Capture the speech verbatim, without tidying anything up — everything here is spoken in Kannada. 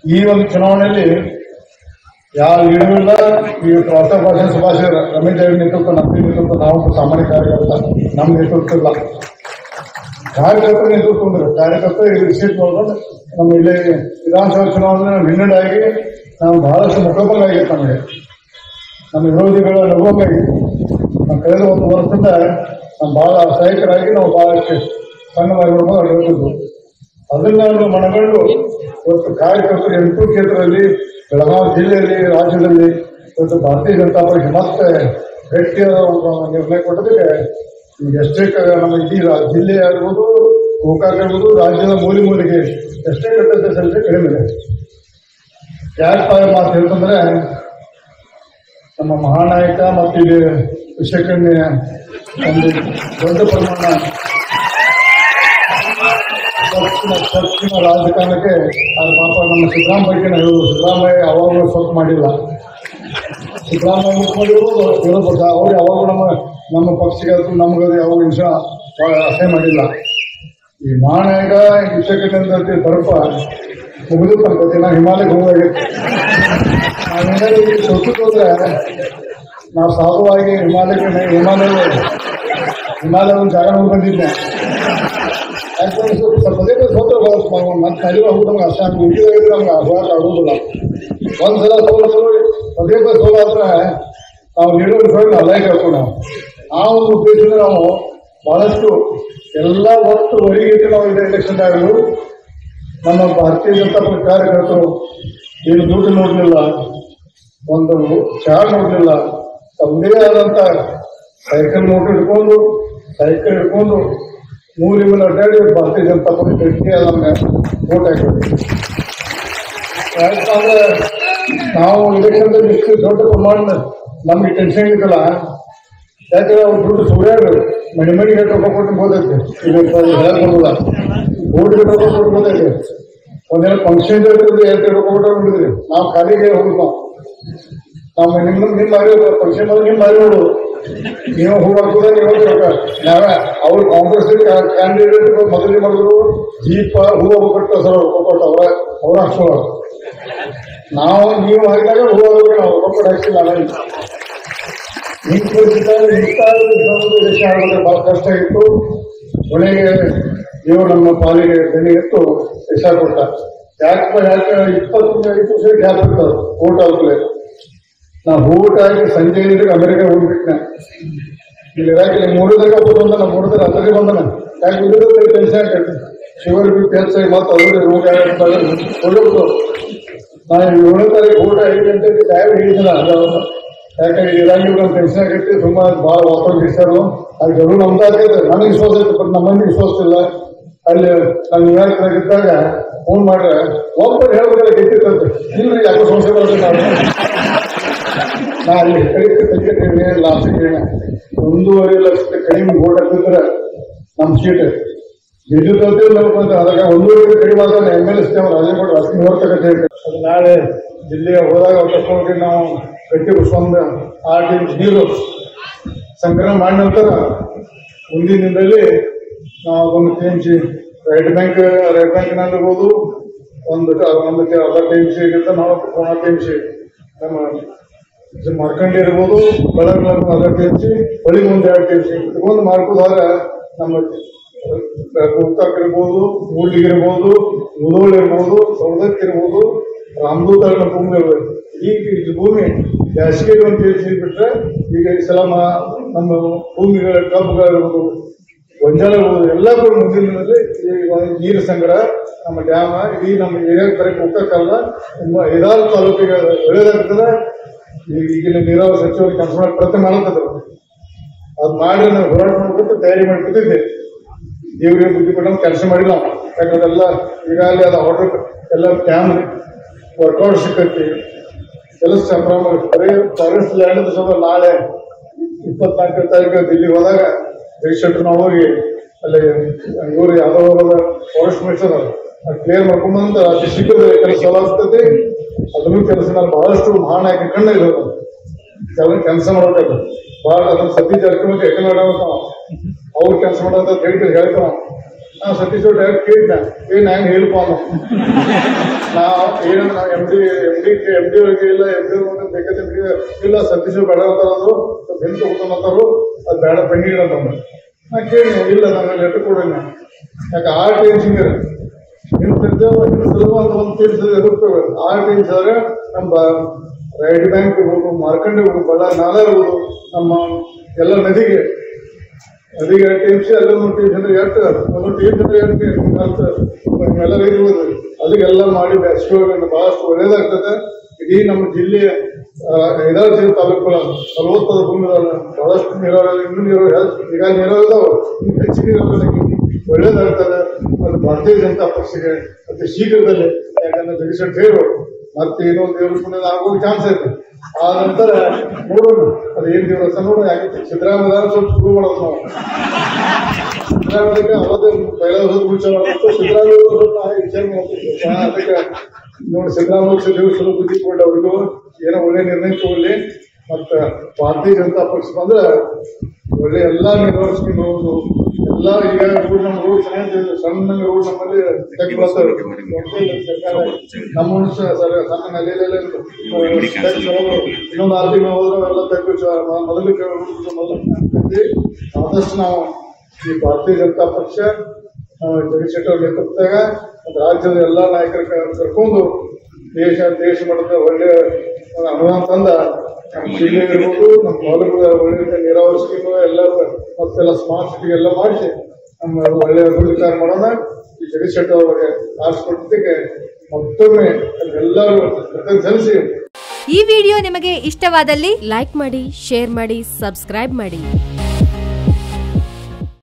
ಈ ಒಂದು ಚುನಾವಣೆಯಲ್ಲಿ ಯಾರು ಇಳಿಲ್ಲ. ಈ ಪ್ರತಾಪ್ ಭಾಷಣ ಸುಭಾಷ್ ರಮೇಶ್ ದೇವಿ ನೇತೃತ್ವ, ನಮ್ಮ ನೇತೃತ್ವ, ನಾವು ಸಾಮಾನ್ಯ ಕಾರ್ಯಕರ್ತ, ನಮ್ಮ ನೇತೃತ್ವ ಇಲ್ಲ, ಕಾರ್ಯಕರ್ತರ ನೇತೃತ್ವ ಅಂದ್ರೆ ಕಾರ್ಯಕರ್ತ ಇದು ವಿಶೇಷ ಮಾಡ್ಕೊಂಡು ನಮ್ಮ ಇಲ್ಲಿ ವಿಧಾನಸಭಾ ಚುನಾವಣೆ ಹಿನ್ನಡೆಯಾಗಿ ನಾವು ಬಹಳಷ್ಟು ಮುಖಭಂಗ ಆಗಿತ್ತು. ನಮಗೆ ನಮ್ಮ ವಿರೋಧಿಗಳ ನಗುವಂಗಾಗಿತ್ತು. ನಾವು ಕಳೆದ ಒಂದು ವರ್ಷದಿಂದ ನಾವು ಬಹಳ ಸಹಾಯಕರಾಗಿ ನಾವು ಬಹಳಷ್ಟು ಸಣ್ಣ ಮರಗಳು ಅಡ್ಡಿದ್ದು ಅದನ್ನ ನಾವು ಮನಗಂಡು ಇವತ್ತು ಕಾರ್ಯಕರ್ತರು ಎಂಟು ಕ್ಷೇತ್ರದಲ್ಲಿ ಬೆಳಗಾವಿ ಜಿಲ್ಲೆಯಲ್ಲಿ, ರಾಜ್ಯದಲ್ಲಿ ಇವತ್ತು ಭಾರತೀಯ ಜನತಾ ಪಕ್ಷ ಮತ್ತೆ ಗಟ್ಟಿಯಾದ ಒಂದು ನಿರ್ಣಯ ಕೊಟ್ಟದಕ್ಕೆ ಎಷ್ಟೇ ನಮ್ಮ ಇಡೀ ಜಿಲ್ಲೆ ಆಗಿರ್ಬೋದು, ಗೋಕಾಕ್ ಆಗಿರ್ಬೋದು, ರಾಜ್ಯದ ಮೂಲೆ ಮೂಲೆಗೆ ಎಷ್ಟೇ ಕಟ್ಟಡ ಸಂಖ್ಯೆ ಕಡಿಮೆ ಇದೆ. ಯಾಕೆ ಮಾತು ಹೇಳ್ತಂದ್ರೆ ನಮ್ಮ ಮಹಾನಾಯಕ ಮತ್ತು ಇಲ್ಲಿ ವಿಷಕನ್ಯ ಒಂದು ದೊಡ್ಡ ಪ್ರಮಾಣ ಚರ್ಚಿನ ರಾಜಕಾರಣಕ್ಕೆ ಅದು ಪಾಪ ನಮ್ಮ ಸಿದ್ದರಾಮಯ್ಯ ಬಗ್ಗೆ ಹೇಳುವುದು. ಸಿದ್ದರಾಮಯ್ಯ ಅವಾಗಲೂ ಸ್ವಲ್ಪ ಮಾಡಿಲ್ಲ. ಸಿದ್ದರಾಮಯ್ಯ ಮುಖ್ಯಮಂತ್ರಿಗಳು ವಿರೋಧ ಪಕ್ಷ ಅವ್ರು ಯಾವಾಗ ನಮ್ಮ ನಮ್ಮ ಪಕ್ಷಕ್ಕೆ ನಮ್ಗೆ ಯಾವಾಗ ವಿಷ ಅಸಹ್ಯ ಮಾಡಿಲ್ಲ. ಈ ಮಹಾನಾಯಕ ವಿಷಯಕ್ಕೆ ತರಪ ಮುಗಿದು ತನಕತಿ ನಾವು ಹಿಮಾಲಯಕ್ಕೆ ಹೋಗಾಗಿತ್ತು. ನಾವೇನಾದ್ರು ಸೊತ್ತು ಹೋದ್ರೆ ನಾವು ಸಾಧುವಾಗಿ ಹಿಮಾಲಯಕ್ಕೆ ಹಿಮಾಲಯ ಹಿಮಾಲಯ ಒಂದು ಜಾಗ ನೋಡಿ ಬಂದಿದ್ದೆ. ಯಾಕಂದ್ರೆ ಸ್ವಲ್ಪ ಪದೇ ಸೋತ್ರ ಮತ್ತೆ ನಡಿರೋ ಹೋಗಿ ನಮ್ಗೆ ಅಷ್ಟ ಉಳಿದ್ರೆ ನಮ್ಗೆ ಅಭ್ಯಾಸ ಆಗೋದಿಲ್ಲ. ಒಂದ್ಸಲ ಸೋಲ ಸೋಲಿ ಪದೇ ಪದೇ ಸೋಲ ಹತ್ರ ನಾವು ನೀಡೋ ಸೋಲಿ ಅಲ್ಲೇ ಕೇಳ್ಕೊಂಡು ನಾವು ಆ ಒಂದು ಉದ್ದೇಶದಿಂದ ನಾವು ಬಹಳಷ್ಟು ಎಲ್ಲ ಒಟ್ಟು ಹೊರಗಿಟ್ಟು ನಾವು ಇದೆ ಎಲೆಕ್ಷನ್ ಆಗಲು ನಮ್ಮ ಭಾರತೀಯ ಜನತಾ ಪಕ್ಷ ಕಾರ್ಯಕರ್ತರು ಏನು ದುಡ್ಡು ನೋಡಲಿಲ್ಲ, ಒಂದು ಚಹಾ ನೋಡಲಿಲ್ಲ, ತಮ್ಮದೇ ಆದಂಥ ಸೈಕಲ್ ನೋಟ್ ಹಿಡ್ಕೊಂಡು ಸೈಕಲ್ ಹಿಡ್ಕೊಂಡು ಮೂರು ಇವೆಲ್ಲ ಅಡ್ಡಾಡಿ ಭಾರತೀಯ ಜನತಾ ಪಕ್ಷ ಗಟ್ಟಿ ನಮ್ಗೆ ವೋಟ್ ಹಾಕಿದ್ವಿ. ಯಾಕಂದ್ರೆ ನಾವು ಇಲೆಕ್ಷನ್ದಲ್ಲಿ ಇಷ್ಟು ದೊಡ್ಡ ಪ್ರಮಾಣ ನಮ್ಗೆ ಟೆನ್ಷನ್ ಇದ್ದಲ್ಲ. ಯಾಕಂದ್ರೆ ಅವ್ರು ದುಡ್ಡು ಸುಳ್ಯಾರು ಮನೆ ಮನೆಗೆ ರೊಕ್ಕ ಕೊಟ್ಟು ಹೋದೈತೆ. ಇದು ಹೇಳ್ಬೋದಿಲ್ಲ, ಓಟ್ಗೆ ರೊಕ್ಕ ಕೊಟ್ಟು ಹೋದೈತೆ. ಒಂದೇನೋ ಫಂಕ್ಷನ್ ಇರ್ತದೆ, ಎರಡು ರೊಕ್ಕ ಕೊಟ್ಟು ನೋಡಿದ್ರಿ. ನಾವು ಖಾಲಿಗೆ ಹೋಗ್ತಾವ ನಾವು ನಿಮ್ಮ ನಿಮ್ಮ ಮಾರಿ ಫಂಕ್ಷನ್ ಬಂದ್ರೆ ನಿಮ್ಮ ಮಾರಿ ನೋಡು. ನೀವು ಹೂ ಹಾಕೋದ ನೀವು ರೊಕ್ಕ ನಾವೇ ಅವ್ರು ಕಾಂಗ್ರೆಸ್ ಕ್ಯಾಂಡಿಡೇಟ್ ಮೊದಲಿಗೆ ಮಾಡಿದ್ರು ಜೀಪ ಹೂ ಕೊಟ್ಟು ಸರ್ ರೊಕ್ಕ ಕೊಟ್ಟು ಅವರ ಅವ್ರ ಹಾಕ್ಸೋರು. ನಾವು ನೀವು ಹಾಕಿದಾಗ ಹೂ ಹಾಕೋಕೆ ನಾವು ರೊಕ್ಕ ಹಾಕ್ಸಿಲ್ಲ. ಹಿಂಗೆ ಇಂಥ ದೇಶ ಆಡೋದ್ರೆ ಭಾಳ ಕಷ್ಟ ಇತ್ತು. ಕೊನೆಗೆ ಇವರು ನಮ್ಮ ಪಾಲಿಗೆ ಬೆಲೆ ಎತ್ತು ದೇಶ ಕೊಟ್ಟ. ಯಾಕೆ ಯಾಕೆ ಇಪ್ಪತ್ತು ಐದು ವರ್ಷ ಗ್ಯಾಪ್ ಇರ್ತಾರೆ ಓಟ್ ಹಾಕಲೆ. ನಾವು ಊಟ ಆಗಿ ಸಂಜೆ ಇದ್ರೆ ಅಮೆರಿಕ ಹೋಗ್ಬಿಟ್ನೆ. ಇಲ್ಲಿ ಇರಾಕಿಲ್ಲ ಮೂರದಾಗ ಬಂದ ನಾವು ಮೂರದಾಗ ಅದರಿಗೆ ಬಂದನ. ಯಾಕೆ ಉಳಿದ್ರೆ ಟೆನ್ಷನ್ ಆಗ್ತೈತೆ. ಶುಗರ್ ಬಿ ಪಿ ಹೆಚ್ಚಾಗಿ ಮತ್ತು ಅವ್ರಿಗೆ ರೋಗ ಒಳ್ಳೆಬಿಟ್ಟು ನಾನು ಏಳನೇ ತಾರೀಕು ಊಟ ಐದು ಗಂಟೆಗೆ ಟೈಮ್ ಹಿಡಿದಿಲ್ಲ. ಯಾಕಂದ್ರೆ ಇರಾಕಿಲ್ಲ ಟೆನ್ಷನ್ ಆಗೈತಿ. ತುಂಬ ಭಾಳ ವಾತಾವರಣ ಬಿಡ್ಸಾರು. ಅದು ಜरूर ನಮ್ದು ಆಗ್ತೈತೆ. ನನಗೆ ವಿಶ್ವಾಸ ಐತೆ, ಬಟ್ ನಮ್ಮಲ್ಲಿ ವಿಶ್ವಾಸ ಇಲ್ಲ. ಅಲ್ಲಿ ನಾನು ನ್ಯೂಯಾರ್ಕ್ನಾಗಿದ್ದಾಗ ಫೋನ್ ಮಾಡ್ರೆ ಒಬ್ಬರು ಹೇಳ್ಬೇಕಾದ್ರೆ ಗೆದ್ದಿರ್ತಂತೆ. ಇಲ್ರಿ ಯಾಕೋ ಸಂಶಯ ಬರ್ತದೆ. ನಾವು ನಾ ಅಲ್ಲಿ ಕಡಿಮೆ ತೆಗೆ ಲಾಸ್ಟಿಗೆ ಒಂದೂವರೆ ಲಕ್ಷಕ್ಕೆ ಕಡಿಮೆ ಓಟ್ ಹಾಕಿದ್ರೆ ನಮ್ಮ ಸೀಟ್ ಗೆದ್ದಿದ್ದಂತೆ ನೋಡ್ಕೊಂತ. ಅದಕ್ಕೆ ಒಂದೂವರೆ ಕಡಿಮೆ ಆದ್ರೆ ಎಮ್ ಎಲ್ ಎಸ್ ರಾಜೇಗೌಡ ಅಷ್ಟು ನೋಡ್ತಕ್ಕಂಥ ಅದು ನಾಳೆ ಜಿಲ್ಲೆಗೆ ಹೋದಾಗ ಕರ್ಕೊಂಡು ನಾವು ಗಟ್ಟಿ ಒಂದು ಆರು ಟಿ ನೀರು ಸಂಗ್ರಹ ಮಾಡಿದ ನಂತರ ಮುಂದಿನ ದಿನದಲ್ಲಿ ನಾವು ಒಂದು T M C right bank right ಬ್ಯಾಂಕ್ನಾಗಿರ್ಬೋದು, ಒಂದು ಒಂದು ಅರ್ಧ ಟಿ ಎಮ್ ಸಿ ಇರುತ್ತೆ, ನಾವು ಕೋಣ ಟಿ ಎಮ್ ಸಿ ನಮ್ಮ ಮಾರ್ಕಂಡಿ ಇರ್ಬೋದು, ಬೆಳಗ್ಗೆ ಅರ್ಧ ಟಿ ಎಮ್ ಸಿ, ಬಳಿ ಮುಂದೆ ಎರಡು ಟಿ ಎಮ್ ಸಿ ಇಟ್ಕೊಂಡು ಮಾಡ್ಕೋದಾಗ ನಮ್ಮ ಗೋಕಾಕ್ ಇರ್ಬೋದು, ಮೂಡ್ಲಿಗೆ ಇರ್ಬೋದು, ಮುಧೋಳ ಇರ್ಬೋದು, ಸೌದತ್ತಿ ಇರ್ಬೋದು, ರಾಮದೂತ ಭೂಮಿ ಇರ್ಬೋದು. ಈಗ ಇದು ಭೂಮಿ ಬೇಸಿಗೆ ಒಂದು ಟಿ ಎಮ್ ಸಿ ಬಿಟ್ಟರೆ ಈಗ ಈ ಸಲ ನಮ್ಮ ಭೂಮಿಗಳ ಕಬ್ಬುಗಳಿರ್ಬೋದು, ಗೊಂಜಾಳ ಇರ್ಬೋದು ಎಲ್ಲ ಕೂಡ ಮುಂದಿನ ದಿನದಲ್ಲಿ ನೀರು ಸಂಗ್ರಹ ನಮ್ಮ ಡ್ಯಾಮ ಇಡೀ ನಮ್ಮ ಏರಿಯಾ ಕರೆಕ್ಟ್ ಹೋಗಕ್ಕಲ್ಲ. ತುಂಬ ಐದಾರು ತಾಲೂಕಿಗೆ ಒಳ್ಳೆಯದಾಗ್ತದೆ. ಈಗಿನ ನೀರಾವರಿ ಸಚಿವರು ಕೆಲಸ ಮಾಡಿ ಪ್ರಯತ್ನ ಮಾಡತ್ತದ್ರು. ಅದು ಮಾಡಿ ನಾವು ಹೋರಾಟ ಮಾಡ್ಬಿಟ್ಟು ತಯಾರಿ ಮಾಡಿ ಕೂತಿದ್ದೆ. ದೇವ್ರಿಗೆ ಬುದ್ಧಿ ಕೊಟ್ಟು ಕೆಲಸ ಮಾಡಿಲ್ಲ. ಯಾಕಂದ್ರೆ ಎಲ್ಲ ಈಗಾಗಲೇ ಅದು ಆರ್ಡರ್ ಎಲ್ಲ ಕ್ಯಾಮ್ ವರ್ಕೌಟ್ ಸಿಕ್ಕೈತಿ. ಕೆಲಸ ಸಂಭ್ರಮ ಬರೀ ಫಾರೆಸ್ಟ್ ಲ್ಯಾಂಡ್ ಸ್ವಲ್ಪ ನಾಳೆ ಇಪ್ಪತ್ನಾಲ್ಕನೇ ತಾರೀಕು ದಿಲ್ಲಿಗೆ ಹೋದಾಗ ಜಗಶೆಟ್ಟರ್ ನಾವು ಹೋಗಿ ಅಲ್ಲಿ ಇವರು ಯಾವುದೋ ಫಾರೆಸ್ಟ್ ಮಿನಿಸ್ಟರ್ ಅದು ಕ್ಲಿಯರ್ ಮಾಡ್ಕೊಂಬಂತ ಅತಿ ಶೀಘ್ರದಲ್ಲಿ ಕೆಲಸ ಆಗ್ತೈತಿ. ಅದನ್ನು ಕೆಲಸ ನಾನು ಬಹಳಷ್ಟು ಮಹಾನಾಯಕ ಕಣ್ಣ ಇರೋದು ಕೆಲವು ಕೆಲಸ ಮಾಡಬೇಕು. ಭಾಳ ಅದನ್ನು ಸತೀಶ್ ಜಾರಕಿಹೊಳಿ ಯಾಕೆ ಮಾಡೋದು ಅವ್ರು ಕೆಲಸ ಮಾಡೋದು ಹೇಳ್ತೀವಿ ಹೇಳ್ತಾವ. ನಾವು ಸತೀಶ್ ಡೈರೆಕ್ಟ್ ಕೇಳಿದ್ದ ಏ ನಾನು ಹೇಳ್ಪ ನಾವು ಏನು ನಾವು M D M D M D ಅವ್ರಿಗೆ ಇಲ್ಲ ಎಮ್ ಡಿ ಬೇಕಾದ್ರೆ ಇಲ್ಲ ಸತೀಶ್ ಬೇಡ ಅಂತಾರದು ಬೆಂದು ಹೋಗ್ತಾನಂತಾರು ಅದು ಬೇಡ ಬೆಣ್ಣಿ ಅಂತಂದ ನಾ ಕೇಳಿ ಇಲ್ಲ ನಾನು ಲೆಟರ್ ಕೊಡೋಣ ಯಾಕೆ ಆ ಟೆನ್ಷನ್ ಇರ ಹಿಂದೆ ಸುಲಭ ಅಂತ ಒಂದು ತೀರ್ಸಿದ್ರೆ ಎದುರ್ತೇವೆ ಆ ಟೆನ್ಸ್ ಆದರೆ ನಮ್ಮ ರೈಟ್ ಬ್ಯಾಂಕ್ ಇರ್ಬೋದು ಮಾರ್ಕಂಡೆ ಇರ್ಬೋದು ಬಳ್ಳಾರಿ ನಾಲೆ ಇರ್ಬೋದು ನಮ್ಮ ಎಲ್ಲ ನದಿಗೆ ನದಿಗೆ ಟೀಮ್ಸ್ ಎಲ್ಲರೂ ಟೀಮ್ಸ್ ಅಂದ್ರೆ ಎಷ್ಟು ಒಂದು ಟೀಮ್ಸ್ ಅಂದ್ರೆ ಎಷ್ಟು ಎಲ್ಲ ಇರ್ಬೋದು ಅದಕ್ಕೆಲ್ಲ ಮಾಡಿ ಅಷ್ಟು ಬಹಳಷ್ಟು ಒಳ್ಳೇದಾಗ್ತದೆ ಇಡೀ ನಮ್ಮ ಜಿಲ್ಲೆಯ ಐದಾರು ಜಿಲ್ಲೆ ತಾಲೂಕುಗಳ ಫಲವತ್ತಾದ ಭೂಮಿಗಳನ್ನ ಬಹಳಷ್ಟು ನೀರಾವರಿ ಇನ್ನೂ ನೀರು ಈಗ ನೀರಾವರಿ ಇದಾವೆ ಇನ್ನು ಹೆಚ್ಚು ನೀರಾವರಿ ಒಳ್ಳೇದಾಗ್ತದೆ ಅದು ಭಾರತೀಯ ಜನತಾ ಪಕ್ಷಕ್ಕೆ ಅತಿ ಶೀಘ್ರದಲ್ಲಿ ಯಾಕಂದ್ರೆ ಜಗದೀಶ್ ಶೆಟ್ಟರ್ ಮತ್ತೆ ಇನ್ನೊಂದು ದೇವ್ರ ಪುಣ್ಯ ಆಗೋ ಚಾನ್ಸ್ ಐತೆ ಆ ನಂತರ ನೋಡೋಣ ಅದು ಏನ್ ದೇವ್ರ ನೋಡೋಣ ಯಾಕೆ ಸಿದ್ದರಾಮಯ್ಯ ಸ್ವಲ್ಪ ಶುರು ಮಾಡೋದು ನಾವು ಸಿದ್ದರಾಮಯ್ಯಕ್ಕೆ ಅವತ್ತೇ ಪೈಲ ವಿಚಾರ ಮಾಡ್ಬೇಕು ಸಿದ್ದರಾಮಯ್ಯ ಸ್ವಲ್ಪ ವಿಚಾರ ಮಾಡ್ತೀವಿ ಅದಕ್ಕೆ ನೋಡಿ ಸಿದ್ದರಾಮಯ್ಯ ದೇವ್ರ ಸ್ವಲ್ಪ ಬುದ್ಧಿ ಕೊಟ್ಟು ಅವ್ರಿಗೂ ಏನೋ ಒಳ್ಳೆ ನಿರ್ಣಯ ತಗೊಳ್ಳಿ ಮತ್ತು ಭಾರತೀಯ ಜನತಾ ಪಕ್ಷ ಬಂದ್ರೆ ಒಳ್ಳೆ ಎಲ್ಲ ನಿರ್ವಹಿಸ್ಕೊಂಡು ಹೋಗುದು ಎಲ್ಲ ಈಗ ರೋಡ್ ನಮ್ಮ ರೋಡ್ ಚೆನ್ನಾಗಿ ಸಣ್ಣ ರೋಡ್ ನಮ್ಮಲ್ಲಿ ನಮ್ಮ ಸಣ್ಣ ನೆಲೆಯಲ್ಲೇ ಇನ್ನೊಂದು ಆರು ತಿಂಗಳು ಹೋದ್ರೆ ಎಲ್ಲ ತೆಗ್ದು ಮೊದಲು ಮೊದಲು ಆದಷ್ಟು ನಾವು ಈ ಭಾರತೀಯ ಜನತಾ ಪಕ್ಷ ಜಗದೀಶ್ ಶೆಟ್ಟರ್ ನೇತೃತ್ವದಾಗ ರಾಜ್ಯದ ಎಲ್ಲ ನಾಯಕರ ಕರ್ಕೊಂಡು ದೇಶ ದೇಶ ಮಟ್ಟದ ಒಳ್ಳೆ ಅನುದಾನ ತಂದ ನಮ್ಮ ಜಿಲ್ಲೆ ಇರ್ಬೋದು ನಮ್ಮ ತಾಲೂಕು ಒಳ್ಳೆ ನೀರಾವರಿ ಸ್ಕೀಮು ಎಲ್ಲ ಮತ್ತೆಲ್ಲ ಸ್ಮಾರ್ಟ್ ಸಿಟಿ ಎಲ್ಲ ಮಾಡಿಸಿ ನಮ್ಮ ಒಳ್ಳೆ ಅಭಿವೃದ್ಧಿ ಕಾರ್ಯ ಮಾಡೋಣ ಈ ಜಗದೀಶ್ ಶೆಟ್ಟರ್ ಅವರಿಗೆ ಆರಿಸ್ಕೊಟ್ಟಿದ್ದಕ್ಕೆ ಮತ್ತೊಮ್ಮೆ ಎಲ್ಲರೂ ಸಲ್ಲಿಸಿ. ಈ ವಿಡಿಯೋ ನಿಮಗೆ ಇಷ್ಟವಾದಲ್ಲಿ ಲೈಕ್ ಮಾಡಿ, ಶೇರ್ ಮಾಡಿ, ಸಬ್ಸ್ಕ್ರೈಬ್ ಮಾಡಿ.